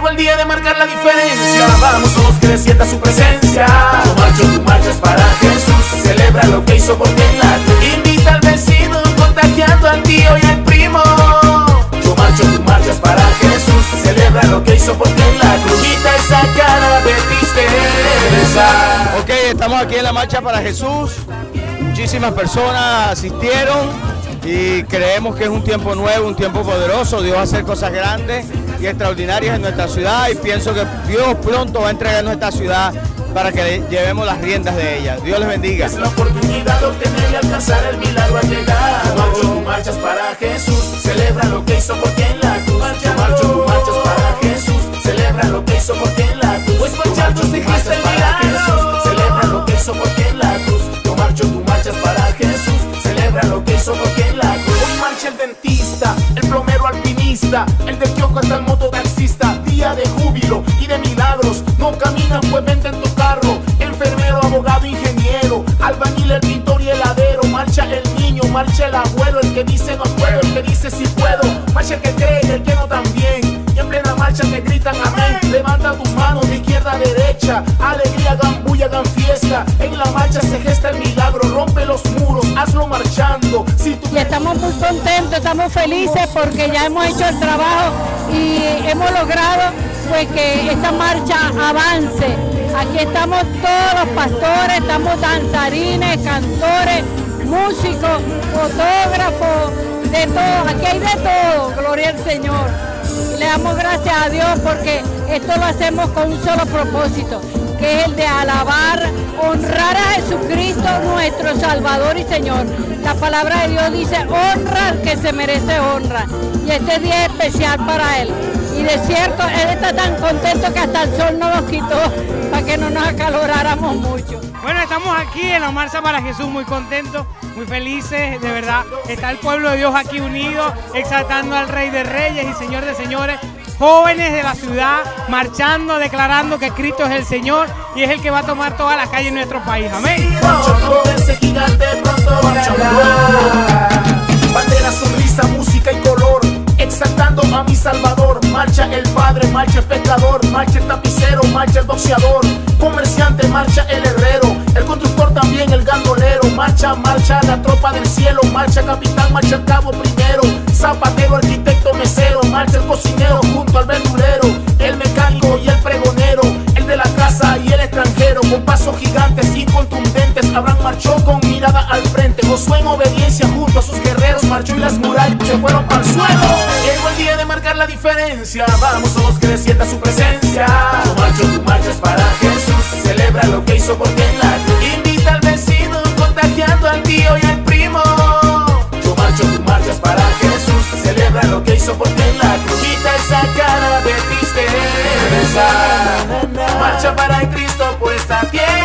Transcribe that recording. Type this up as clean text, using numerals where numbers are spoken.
Llegó el día de marcar la diferencia. Vamos todos que sienta su presencia. Yo marcho, tú marchas para Jesús. Celebra lo que hizo por ti en la cruz. Invita al vecino, contagiando al tío y al primo. Yo marcho, tú marchas para Jesús. Celebra lo que hizo por ti en la cruz. Quita esa cara de tristeza. Ok, estamos aquí en la Marcha para Jesús. Muchísimas personas asistieron y creemos que es un tiempo nuevo, un tiempo poderoso. Dios va a hacer cosas grandes y extraordinarias en nuestra ciudad, y pienso que Dios pronto va a entregar nuestra ciudad para que llevemos las riendas de ella. Dios les bendiga. Es la oportunidad de obtener y alcanzar el milagro al llegar. Marcho, marchas para Jesús. Celebra lo que hizo por ti en la cruz. Marcho, marchas para Jesús. Celebra lo que hizo por ti en la cruz. Pues marchando se gesta el milagro. Celebra lo que hizo por ti en la cruz. Yo marcho, tú marchas para Jesús. Celebra lo que hizo por ti en la cruz. Hoy marcha el dentista, el plomero alpinista, el del kiosco hasta el mototaxista. Día de júbilo y de milagros. No caminas, pues vente en tu carro. Enfermero, abogado, ingeniero, albañil, el pintor y heladero. Marcha el niño, marcha el abuelo, el que dice no puedo, el que dice sí puedo. Marcha el que cree y el que no también. Y en plena marcha te gritan amén. Levanta tus manos de izquierda a derecha. Alegría, hagan bulla, hagan fiesta. En la marcha se gesta el milagro. Rompe los muros, hazlo marchando. Y estamos muy contentos, estamos felices porque ya hemos hecho el trabajo y hemos logrado pues que esta marcha avance. Aquí estamos todos los pastores, estamos danzarines, cantores, músicos, fotógrafos, de todo, aquí hay de todo, gloria al Señor. Y le damos gracias a Dios porque esto lo hacemos con un solo propósito, que es el de alabar, honrar a Jesucristo, nuestro Salvador y Señor. La palabra de Dios dice, honra al que se merece honra. Y este día es especial para Él. Y de cierto, Él está tan contento que hasta el sol no nos quitó para que no nos acaloráramos mucho. Bueno, estamos aquí en la Marcha para Jesús, muy contentos, muy felices, de verdad. Está el pueblo de Dios aquí unido, exaltando al Rey de Reyes y Señor de Señores. Jóvenes de la ciudad marchando, declarando que Cristo es el Señor y es el que va a tomar todas las calles de nuestro país. Amén. Ese gigante pronto llegará. Bandera, sonrisa, música y color, exaltando a mi Salvador. Marcha el padre, marcha el pescador, marcha el tapicero, marcha el boxeador, comerciante, marcha el herrero, el constructor también, el gandolero. Marcha, marcha la tropa del cielo, marcha capitán, marcha el cabo primero, zapatero, arquitecto, mesero, marcha el cocinero junto al verdurero, el mecánico y el pregonero, el de la casa y el extranjero. Con pasos gigantes y contundentes, Abraham marchó con mirada al frente. Josué en obediencia junto a sus guerreros marchó y las murallas se fueron para el suelo. Llegó el día de marcar la diferencia. Vamos todos que sienta su presencia. Yo marcho, tú marchas para Jesús. Celebra lo que hizo por ti en la cruz. Invita al vecino, contagiando al tío y al primo. Yo marcho, tú marchas para Jesús. Celebra lo que hizo por ti en la cruz. Quita esa cara de tristeza. Marcha para Cristo por esta tierra.